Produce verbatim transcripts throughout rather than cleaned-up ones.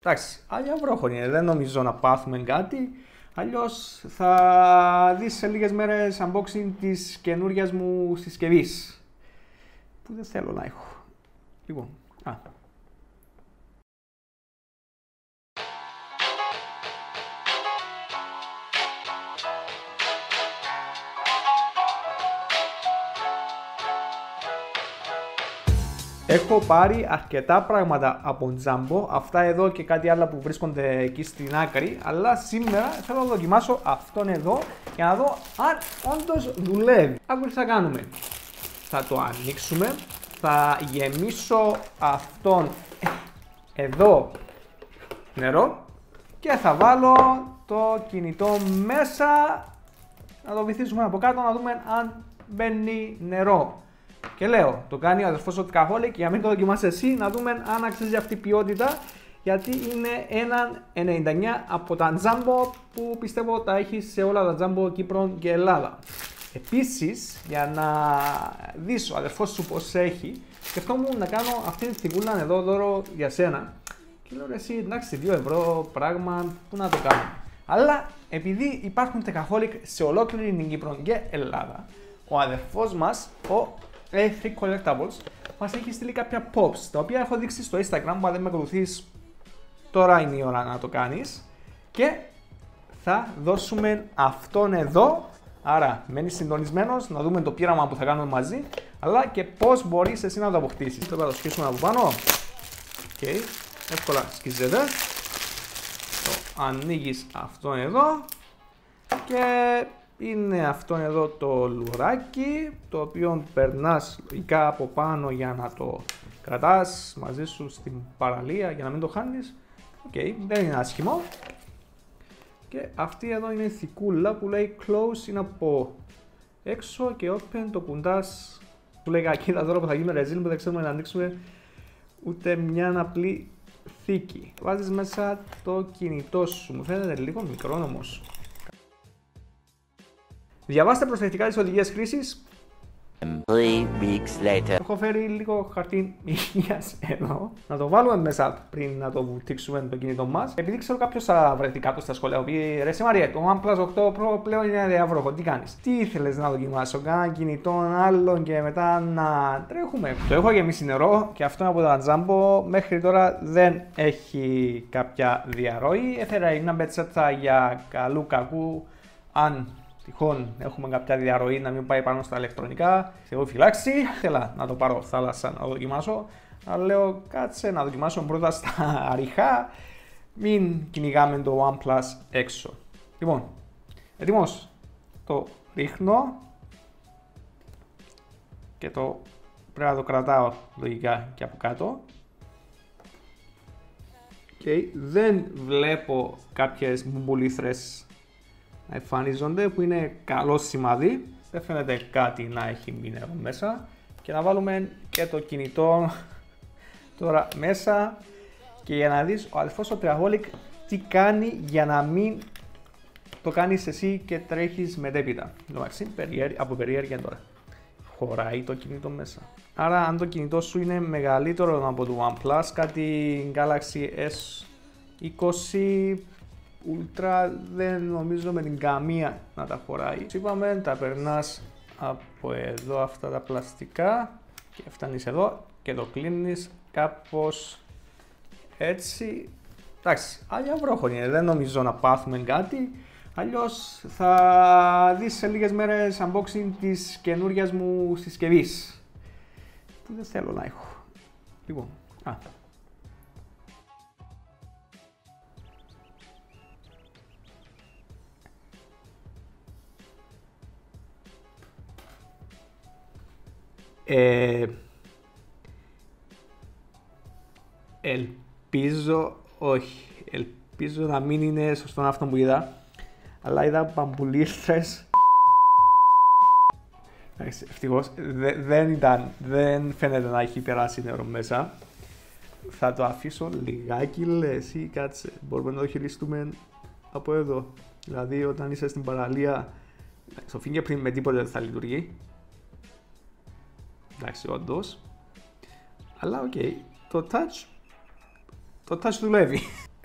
Εντάξει, άλλα βρόχονη είναι, δεν νομίζω να πάθουμε κάτι. Αλλιώς θα δεις σε λίγες μέρες unboxing της καινούριας μου συσκευής. Που δεν θέλω να έχω. Λοιπόν, α. Έχω πάρει αρκετά πράγματα από Jumbo, αυτά εδώ και κάτι άλλο που βρίσκονται εκεί στην άκρη, αλλά σήμερα θέλω να δοκιμάσω αυτόν εδώ για να δω αν όντως δουλεύει. Άκου τι θα κάνουμε. Θα το ανοίξουμε, θα γεμίσω αυτόν εδώ νερό και θα βάλω το κινητό μέσα, να το βυθίσουμε από κάτω να δούμε αν μπαίνει νερό. Και λέω, το κάνει ο αδερφός του Traholic για να μην το δοκιμάσεις εσύ, να δούμε αν αξίζει αυτή η ποιότητα, γιατί είναι ένα ενενήντα εννιά από τα Jumbo που πιστεύω τα έχει σε όλα τα Jumbo Κύπρο και Ελλάδα. Επίσης, για να δεις ο αδερφός σου πως έχει, σκεφτόμουν να κάνω αυτή τη θηγούλα εδώ δώρο για σένα. Και λέω εσύ, εντάξει, δύο ευρώ πράγμα, πού να το κάνω. Αλλά επειδή υπάρχουν Traholic σε ολόκληρη την Κύπρο και Ελλάδα, ο αδερφός μας, ο Free Collectables, μας έχει στείλει κάποια pops, τα οποία έχω δείξει στο Instagram, που αν δεν με ακολουθείς τώρα είναι η ώρα να το κάνεις. Και θα δώσουμε αυτόν εδώ, άρα μένεις συντονισμένος να δούμε το πείραμα που θα κάνουμε μαζί, αλλά και πώς μπορείς εσύ να το αποκτήσεις. Τώρα θα το σκίσουμε από πάνω. Okay. Εύκολα σκίζεται. Το ανοίγεις αυτόν εδώ και είναι αυτό εδώ το λουράκι, το οποίο περνάς λογικά από πάνω για να το κρατάς μαζί σου στην παραλία για να μην το χάνεις. Οκ, okay, δεν είναι άσχημο. Και αυτή εδώ είναι η θικούλα που λέει close, είναι από έξω, και open το κουντάς. Του λέει κακίδα τώρα που θα γίνουμε ρεζίλ που δεν ξέρουμε να ανοίξουμε ούτε μια απλή θήκη. Βάζεις μέσα το κινητό σου, μου φαίνεται λίγο μικρό όμως. Διαβάστε προσεκτικά τις οδηγίες χρήσης. Three weeks later. Έχω φέρει λίγο χαρτί υγείας εδώ. Να το βάλουμε μέσα πριν να το βουτήξουμε το κινητό μας. Επειδή ξέρω κάποιος θα βρεθεί κάτω στα σχόλια. Πει ρε Μαρία, το OnePlus οκτώ Pro πλέον είναι διαβρόχο. Τι κάνεις? Τι ήθελες να δοκιμάσω? Κάνα κινητό άλλον και μετά να τρέχουμε? Το έχω γεμίσει νερό και αυτό από τα Jumbo. Μέχρι τώρα δεν έχει κάποια διαρροή. Έφερα ένα μπετσέτα για καλού κακού. Αν τυχόν έχουμε κάποια διαρροή να μην πάει πάνω στα ηλεκτρονικά, έχω φυλάξει. Θέλω να το πάρω θάλασσα να το δοκιμάσω. Αλλά λέω κάτσε να δοκιμάσω πρώτα στα αριχά. Μην κυνηγάμε το OnePlus έξω. Λοιπόν, έτοιμος. Το ρίχνω και το πρέπει να το κρατάω λογικά και από κάτω. Okay. Δεν βλέπω κάποιες μπουλήθρες να εμφανίζονται, που είναι καλό σημάδι. Δεν φαίνεται κάτι να έχει μείνει εδώ μέσα. Και να βάλουμε και το κινητό τώρα μέσα, και για να δεις ο αδερφός ο Traholic τι κάνει για να μην το κάνεις εσύ και τρέχεις μετέπειτα. Εντάξει, από περιέργεια τώρα. Χωράει το κινητό μέσα. Άρα αν το κινητό σου είναι μεγαλύτερο από το OnePlus, κάτι Galaxy ες είκοσι Ultra, δεν νομίζω με την καμία να τα χωράει. Είπαμε, τα περνάς από εδώ αυτά τα πλαστικά και φτάνεις εδώ και το κλείνεις κάπως έτσι. Εντάξει, άλλα βρόχονη είναι, δεν νομίζω να πάθουμε κάτι. Αλλιώς θα δεις σε λίγες μέρες unboxing της καινούριας μου συσκευής. Που δεν θέλω να έχω. Λοιπόν, α. Ε, ελπίζω, όχι, ελπίζω να μην είναι σωστό αυτό που είδα, αλλά είδα μπαμπουλίστρες. Ευτυχώς δε, δεν ήταν, δεν φαίνεται να έχει περάσει νερό μέσα. Θα το αφήσω λιγάκι, λες, ή κάτσε, μπορούμε να το χειριστούμε από εδώ. Δηλαδή όταν είσαι στην παραλία, στο fingerprint με τίποτα δεν θα λειτουργεί. Εντάξει, όντως. Αλλά οκ, okay. το touch, το touch δουλεύει.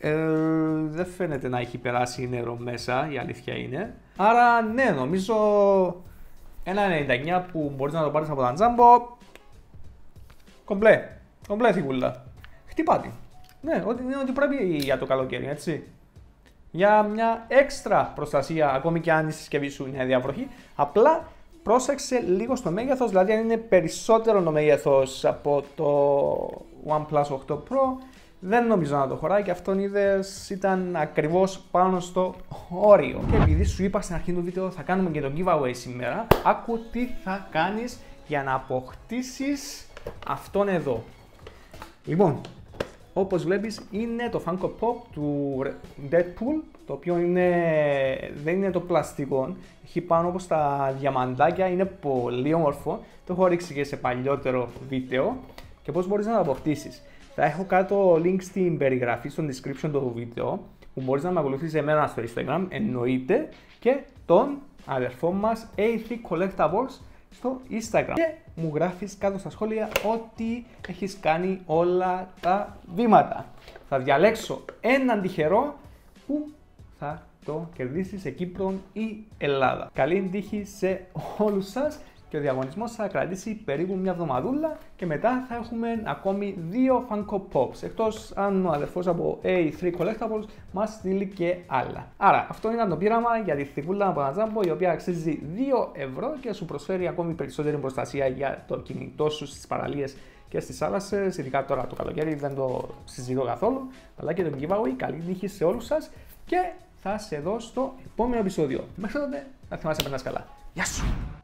Ε, δεν φαίνεται να έχει περάσει νερό μέσα, η αλήθεια είναι. Άρα ναι, νομίζω ένα ενενήντα εννιά που μπορείς να το πάρεις από τα Jumbo. Κομπλέ, κομπλέ θυγούλα. Χτυπάτη. Ναι, ότι είναι ότι πρέπει για το καλοκαίρι, έτσι. Για μια έξτρα προστασία, ακόμη και αν η συσκευή σου είναι διαβροχή, απλά πρόσεξε λίγο στο μέγεθος, δηλαδή αν είναι περισσότερο το μέγεθος από το OnePlus οκτώ Pro, δεν νομίζω να το χωράει και αυτόν είδες ήταν ακριβώς πάνω στο όριο. Και επειδή σου είπα στην αρχή του βίντεο θα κάνουμε και το giveaway σήμερα, άκου τι θα κάνεις για να αποκτήσεις αυτόν εδώ. Λοιπόν, όπως βλέπεις είναι το Funko Pop του Deadpool, το οποίο είναι, δεν είναι το πλαστικό, έχει πάνω όπως τα διαμαντάκια, είναι πολύ όμορφο, το έχω ρίξει και σε παλιότερο βίντεο. Και πώς μπορείς να το αποκτήσεις. Θα έχω κάτω link στην περιγραφή, στο description του βίντεο, που μπορείς να με ακολουθήσεις εμένα στο Instagram, εννοείται, και τον αδερφό μας έι θρι Collectables στο Instagram. Και μου γράφεις κάτω στα σχόλια ότι έχεις κάνει όλα τα βήματα. Θα διαλέξω έναν τυχερό που θα το κερδίσει σε Κύπρο ή Ελλάδα. Καλή τύχη σε όλους σας και ο διαγωνισμός θα κρατήσει περίπου μια εβδομαδούλα και μετά θα έχουμε ακόμη δύο Funko Pops, εκτός αν ο αδερφός από έι θρι Collectables μας στείλει και άλλα. Άρα αυτό ήταν το πείραμα για τη θικούλα από τα Jumbo, η οποία αξίζει δύο ευρώ και σου προσφέρει ακόμη περισσότερη προστασία για το κινητό σου στις παραλίες και στις θάλασσες, ειδικά τώρα το καλοκαίρι δεν το συζητώ καθόλου, αλλά και το giveaway. Καλή τύχη σε όλους σας και θα σε δω στο επόμενο επεισόδιο. Μέχρι τότε να θυμάσαι να περνάς καλά. Γεια σου!